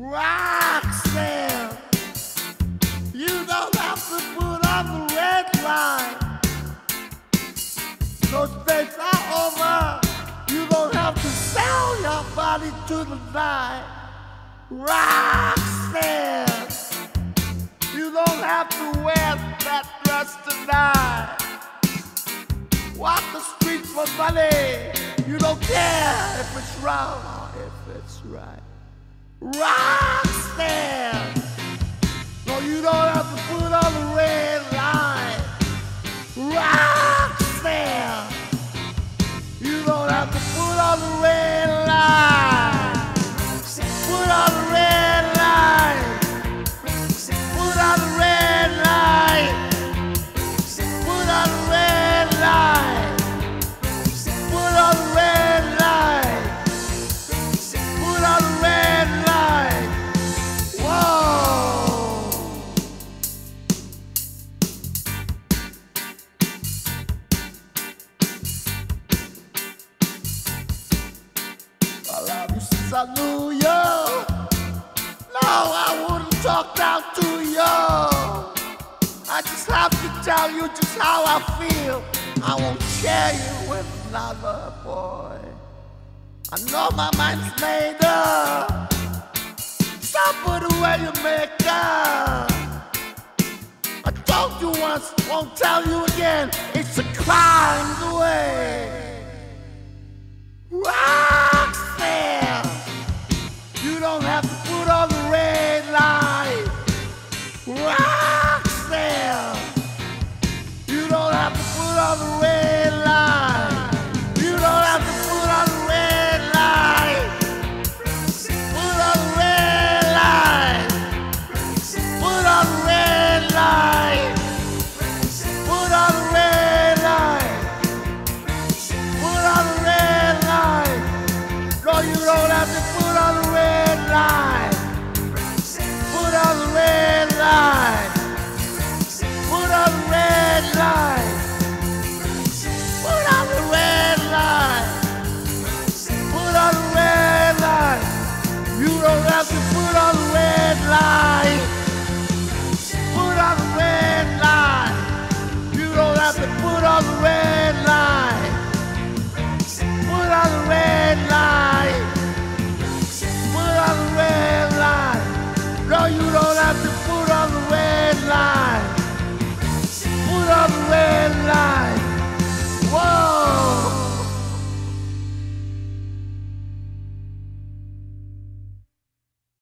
Roxanne, you don't have to put on the red line. Those days are over. You don't have to sell your body to the night. Roxanne, you don't have to wear that dress tonight. Walk the streets for money. You don't care if it's wrong or if it's right. Roxanne, no, you don't have to put on the red line. Roxanne, you don't have to put on the red line. Put on the red line. Put on the red line. Put on the red line. Put on the red line. Put on the red line. Whoa. I love you since I knew you. No, I wouldn't talk down to you. I just have to tell you just how I feel. I won't share you with another boy. I know my mind's made up. So put away your makeup. I told you once, won't tell you again. It's a crime the way.